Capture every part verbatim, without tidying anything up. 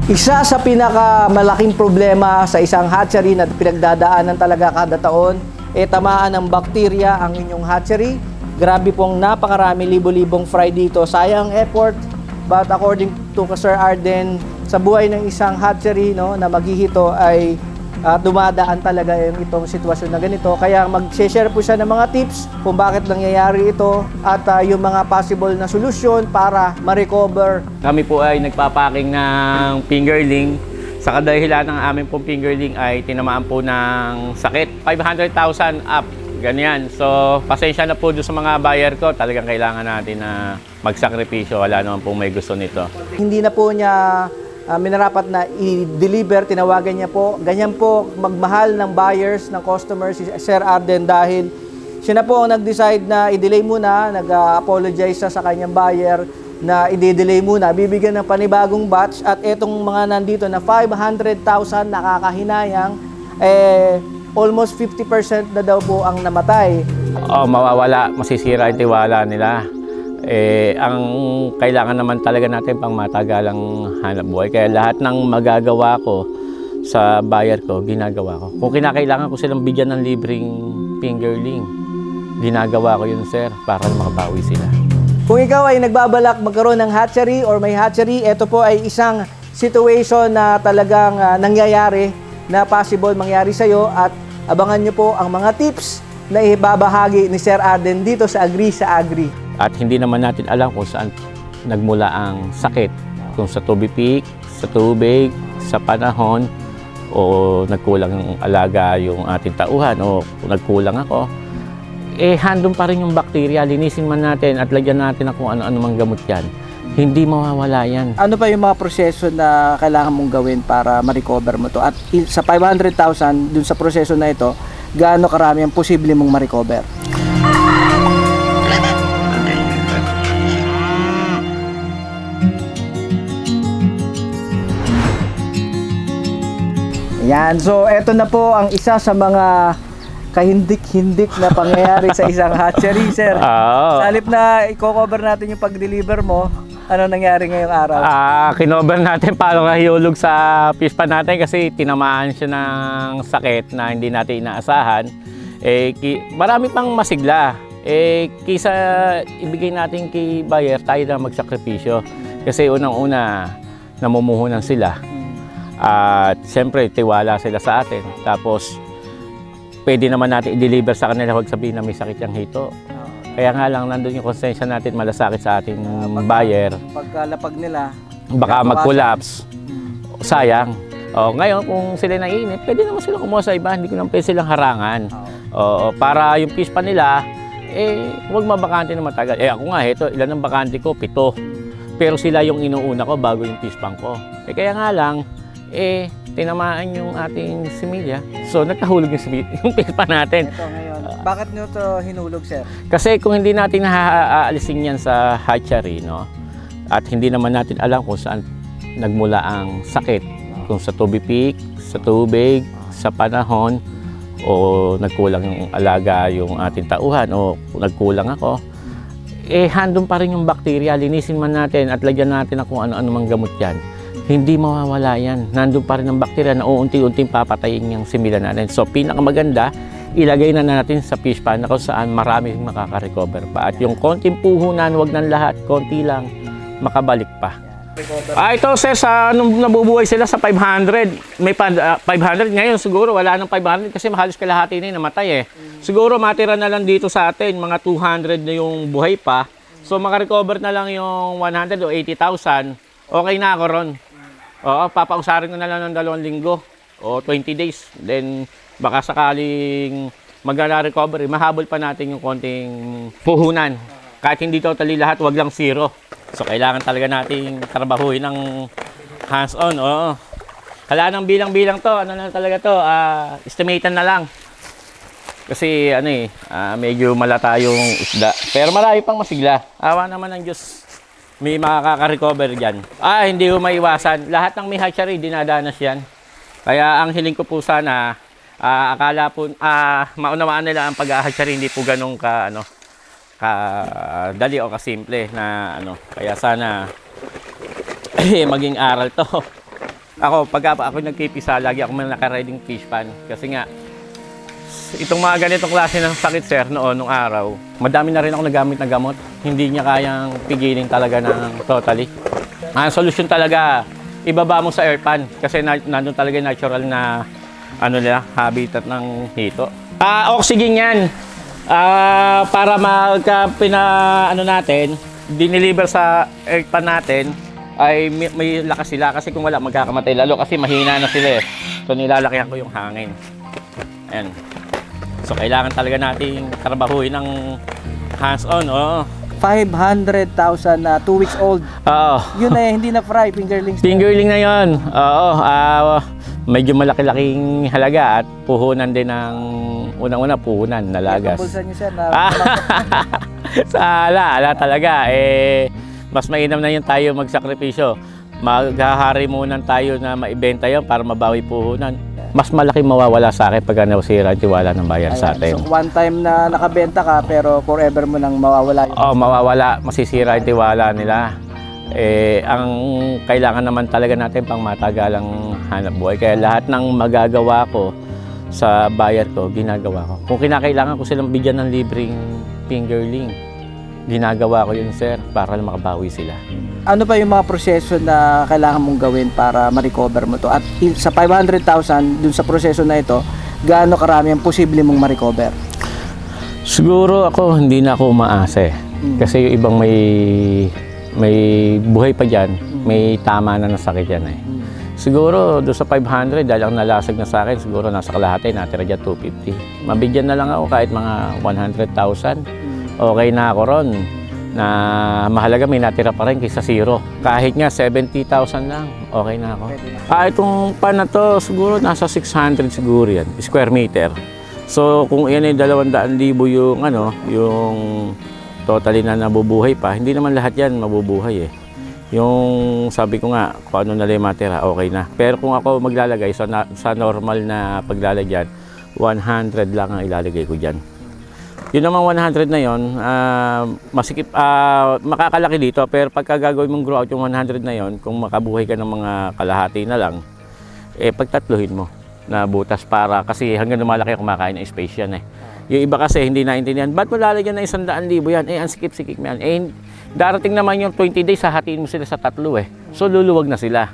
Isa sa pinakamalaking problema sa isang hatchery na pinagdadaanan talaga kada taon, e tamaan ng bakterya ang inyong hatchery. Grabe pong napakarami, libo-libong fry dito. Sayang effort, but according to Sir Arden, sa buhay ng isang hatchery no, na maghihito ay uh, dumadaan talaga yung itong sitwasyon na ganito. Kaya mag-share po siya ng mga tips kung bakit nangyayari ito at uh, yung mga possible na solusyon para ma-recover. Kami po ay nagpapaking ng fingerling. Sa kadahilan ng aming pong fingerling ay tinamaan po ng sakit. five hundred thousand up, ganyan. So, pasensya na po doon sa mga buyer ko. Talagang kailangan natin na magsakripisyo. Wala naman po may gusto nito. Hindi na po niya uh, minarapat na i-deliver, tinawagan niya po. Ganyan po magmahal ng buyers, ng customers, si Sir Arden dahil siya na po ang nag-decide na i-delay muna, nag-apologize sa kanyang buyer na i-delay muna, bibigyan ng panibagong batch at etong mga nandito na five hundred thousand nakakahinayang, eh, almost fifty percent na daw po ang namatay. Oh, mawawala, masisira yung tiwala nila. Eh, ang kailangan naman talaga natin pang matagalang hanap buhay. Kaya lahat ng magagawa ko sa buyer ko, ginagawa ko. Kung kinakailangan ko silang bigyan ng libreng fingerling, ginagawa ko yun, sir, para makabawi sila. Kung ikaw ay nagbabalak magkaroon ng hatchery or may hatchery, ito po ay isang situation na talagang uh, nangyayari na possible mangyari sa iyo at abangan nyo po ang mga tips na ibabahagi ni Sir Arden dito sa Agri sa Agri. At hindi naman natin alam kung saan nagmula ang sakit. Kung sa tubig, sa tubig, sa panahon, o nagkulang ang alaga yung ating tauhan, o nagkulang ako, eh handong pa rin yung bakterya. Linisin man natin at lagyan natin na kung ano-ano mang gamot yan. Hindi mawawala yan. Ano pa yung mga proseso na kailangan mong gawin para ma-recover mo to? At sa five hundred thousand, dun sa proseso na ito, gaano karami ang posible mong ma-recover? Yan. So, eto na po ang isa sa mga kahindik-hindik na pangyayari sa isang hatchery, sir. Oh. Sa halip na i-cover natin yung pag-deliver mo, ano nangyari ngayong araw? Ah, kinover natin paano nahihulog sa fish pan natin kasi tinamaan siya ng sakit na hindi natin inaasahan. Eh, ki marami pang masigla. Eh, kisa ibigay natin kay buyer, tayo na magsakripisyo. Kasi unang-una, namumuhunan sila. At siyempre, tiwala sila sa atin. Tapos, pwede naman natin i-deliver sa kanila, huwag sabihin na may sakit yung hito. Kaya nga lang, nandun yung konsensya natin malasakit sa ating uh, buyer. Pagkalapag nila, baka mag-collapse. Sayang. O, ngayon, kung sila naiinip, pwede naman sila kumuha sa iba. Hindi ko naman pwede silang harangan. O, para yung fish pan nila, eh, huwag mabakante na matagal. Eh, ako nga, ito, ilan ang bakante ko? Pito. Pero sila yung inuuna ko bago yung fish pan ko. Eh, kaya nga lang, eh, tinamaan yung ating similya. So, nagkahulog yung, yung fish pan natin. Ito ngayon. Bakit nyo ito hinulog, sir? Kasi kung hindi natin naaalisin yan sa hatchery, no? At hindi naman natin alam kung saan nagmula ang sakit. Kung sa tubig, sa tubig, sa panahon, o nagkulang yung alaga yung ating tauhan, o nagkulang ako, eh handong pa rin yung bakterya. Linisin man natin at lagyan natin na kung ano-ano mang gamot yan. Hindi mawawala yan. Nandun pa rin ang bakterya na uunti-unting papatayin yung simila natin. So, pinakamaganda, ilagay na natin sa fish pan na kung saan marami makaka-recover pa. At yung konting puhunan, wag ng lahat, konti lang, makabalik pa. Ah, ito, sir, sa nung nabubuhay sila sa five hundred. May uh, five hundred ngayon, siguro wala nang five hundred kasi halos kalahati na yung namatay eh. Siguro matira na lang dito sa atin, mga two hundred na yung buhay pa. So, makarecover na lang yung one hundred o eighty thousand. Okay na ako ron. Oo, papausarin ko na lang ng dalawang linggo o twenty days. Then, baka sakaling mag-recovery, mahabol pa natin yung konting puhunan. Kahit hindi totally lahat, wag lang zero. So, kailangan talaga nating trabahuin ng hands-on. Oo. Kala ng bilang-bilang to, ano na talaga to, uh, estimated na lang. Kasi, ano eh, uh, medyo malata yung isda. Pero marami pang masigla. Awa naman ng Diyos. May makaka-recover dyan. Ah, hindi ko maiwasan. Lahat ng may hatchery, dinadanas yan. Kaya ang hiling ko po sana, uh, akala po, uh, maunawaan nila ang pag-hatchery, hindi po ganun ka, ano, ka-dali o ka-simple na, ano. Kaya sana, eh, maging aral to. Ako, pag ako nagpipisa, lagi ako may naka-riding fish pan. Kasi nga, itong mga ganitong klase ng sakit, sir, noon, nung araw, madami na rin ako nagamit na gamot. Hindi niya kayang pigilin talaga ng totally. Ang solusyon talaga, ibaba mo sa air pan. Kasi na, nandun talaga yung natural na ano nila, habitat ng hito. Ah, oxygen yan. Ah, para magka pina, ano natin, diniliver sa air pan natin, ay may, may lakas sila. Kasi kung wala, magkakamatay lalo kasi mahina na sila eh. So nilalakyan ko yung hangin. Ayan. So kailangan talaga nating trabahuin ng hands-on, oh. five hundred thousand na two weeks old. Oo. Yun na eh, hindi na fry, fingerlings. Fingerling na 'yon. Oo, ah, medyo malaki-laking halaga at puhunan din ng unang-una puhunan na lagas. Pulsan niyo, sir, na Sala, ala talaga eh mas mainam na yun tayo magsakripisyo. Maghahari muna tayo na maibenta yun para mabawi puhunan. Mas malaki mawawala sa akin pag nasira ang tiwala ng bayan sa atin. So one time na nakabenta ka pero forever mo nang mawawala yun. Oh, mawawala, masisira yung tiwala nila. Eh, ang kailangan naman talaga natin pang matagalang hanap buhay. Kaya lahat ng magagawa ko sa bayan ko, ginagawa ko. Kung kinakailangan ko silang bigyan ng libreng fingerling, ginagawa ko yun, sir, para makabawi sila. Ano pa yung mga proseso na kailangan mong gawin para ma-recover mo to? At sa five hundred thousand, dun sa proseso na ito, gaano karami ang posible mong ma-recover? Siguro ako, hindi na ako umaasa eh. Hmm. Kasi yung ibang may may buhay pa dyan, hmm. may tama na nasakit yan eh. Hmm. Siguro doon sa five hundred, dahil ang nalasag na sa akin, siguro nasa kalahati, natira dyan two fifty. Mabigyan na lang ako kahit mga one hundred thousand. Okay na ako ron. Na mahalaga may natira pa rin kaysa zero. Kahit nga seventy thousand lang, okay na ako. Ah, itong pan na to, siguro nasa six hundred siguro yan, square meter. So kung yan ay dalawang daan libo yung, ano, yung totally na nabubuhay pa, hindi naman lahat yan mabubuhay eh. Yung sabi ko nga, kung ano na lang matira, okay na. Pero kung ako maglalagay sa, na, sa normal na paglalagyan, one hundred lang ang ilalagay ko dyan. Yun naman one hundred na yun, uh, masikip, uh, makakalaki dito, pero pagka gagawin mong grow out yung one hundred na yun, kung makabuhay ka ng mga kalahati na lang, eh pagtatluhin mo na butas para, kasi hanggang lumalaki kumakain ng space yan eh. Yung iba kasi hindi naintindihan, ba't mo lalagyan ng isang daan libo yan? Eh, ang sikip-sikip mo yan. Eh, darating naman yung twenty days, hahatiin mo sila sa tatlo eh. So, luluwag na sila.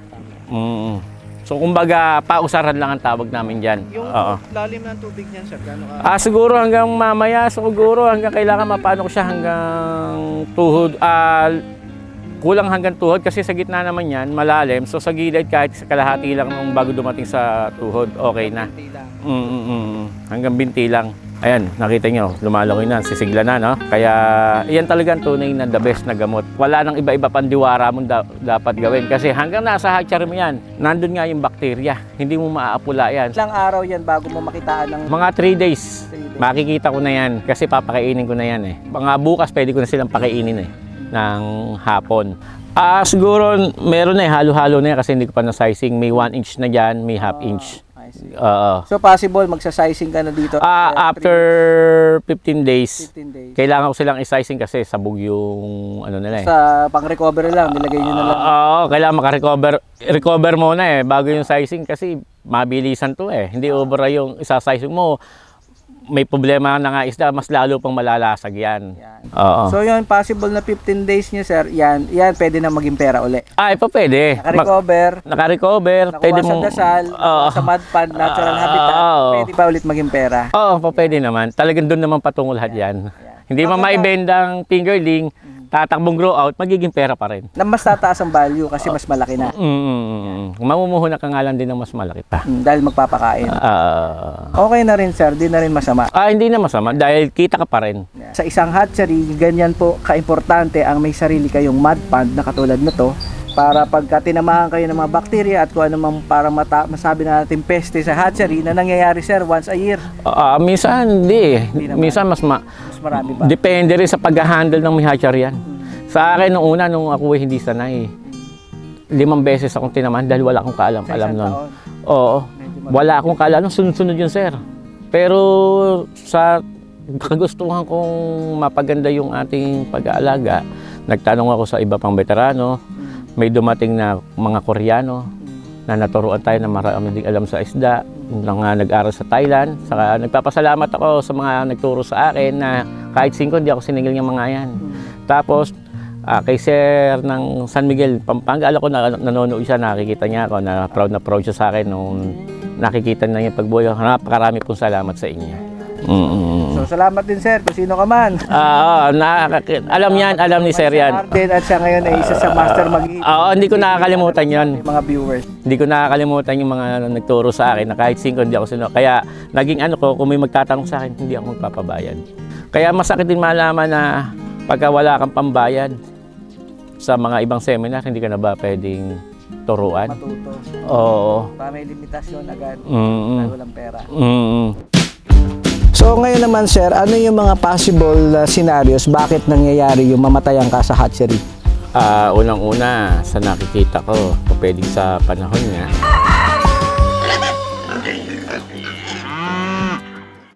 Mm. So, kumbaga, pausaran lang ang tawag namin dyan. Yung Oo. lalim ng tubig niyan, sir, gano'n ka? Ah, siguro hanggang mamaya, siguro hanggang kailangan mapano ko siya hanggang tuhod. Ah, kulang hanggang tuhod kasi sa gitna naman yan, malalim. So, sa gilid, kahit sa kalahati lang nung bago dumating sa tuhod, okay na. Mm, mm, mm. Hanggang binti lang. Ayan, nakita nyo, lumalaki na, sisigla na, no? Kaya, yan talagang tunay na the best na gamot. Wala nang iba-iba pang diwara mong da dapat gawin. Kasi hanggang nasa hatchery mo yan, nandun nga yung bakterya. Hindi mo maaapula yan. Ilang araw yan bago mo makitaan ng... Mga three days, makikita ko na yan. Kasi papakainin ko na yan eh. Mga bukas, pwede ko na silang pakainin eh, ng hapon. Ah, siguro, meron na eh, halo-halo na yan kasi hindi ko pa na-sizing. May one inch na dyan, may half inch. Uh, so possible magsa-sizing ka na dito? Uh, after fifteen days, fifteen days, kailangan ko silang i-sizing kasi sabog yung ano nila eh. Sa pang-recover lang, nilagay nyo na lang? Oo, uh, uh, kailangan maka-recover recover muna eh, bago yung sizing kasi mabilisan to eh. Hindi over yung isa-sizing mo. May problema na nga isda, mas lalo pang malalasag yan. yan. Oo. So yun, possible na fifteen days nyo, sir, yan, yan pwede na maging pera uli. Ay, pa pwede. Naka-recover. Naka-recover. Nakuha sa dasal, uh, sa mud pond, natural uh, habitat, uh, pwede pa ulit maging pera. Oo, pa pwede naman. Talagang doon naman patungo lahat yan. yan. Hindi man maibendang fingerling, tatakbong grow out, magiging pera pa rin. Na mas tataas ang value kasi mas malaki na. Mm, mamumuhunan ka nga lang din ng mas malaki pa. Mm, dahil magpapakain. Uh, okay na rin, sir, di na rin masama. Ah, hindi na masama dahil kita ka pa rin. Sa isang hatchery, ganyan po kaimportante ang may sarili kayong mud pond na katulad na to para pagka tinamahan kayo ng mga bakterya at kung ano mang para mata masabi na natin peste sa hatchery na nangyayari, sir, once a year. Uh, minsan hindi. hindi minsan mas, ma mas marami pa. Depende rin sa pag-handle ng may hatchery yan. Hmm. Sa akin, nung una, nung ako hindi sanay, limang beses akong tinamaan dahil wala akong kaalam-alam nun. Oo. Wala akong kaalam. Sunod-sunod yun, sir. Pero sa kagustuhan kong mapaganda yung ating pag-aalaga, nagtanong ako sa iba pang veterano, may dumating na mga Koreano, na naturuan tayo na marami ding alam sa isda, nang uh, nag-aral sa Thailand. Saka nagpapasalamat ako sa mga nagturo sa akin na kahit singko, hindi ako sinigil ng mga yan. Tapos, uh, kay Sir ng San Miguel, Pampanga, alam ko na nanonood siya, nakikita niya ako, na proud na proud siya sa akin nung nakikita niya yung pagbuhay. Napakarami pong salamat sa inyo. Mm-hmm. So, salamat din, sir, kung sino ka man. Ah, uh, alam yan, alam ni Sir yan. Martin, at siya ngayon ay isa sa master mag-iipon. Oo, hindi ko nakakalimutan yan. Mga viewers. Hindi ko nakakalimutan yung mga nagturo sa akin na kahit singko hindi ako sino. Kaya naging ano ko, kung may magtatanong sa akin, hindi ako magpapabayad. Kaya masakit din malaman na pagka wala kang pambayad sa mga ibang seminar, hindi ka na ba pwedeng turuan? Matuto. Oo. Pa may limitasyon agad. Mm-hmm. Dahil walang pera. Mm-hmm. So ngayon naman, sir, ano yung mga possible uh, scenarios bakit nangyayari yung mamatayan ka sa hatchery? Uh, unang-una, sa nakikita ko, pwedeng sa panahon niya,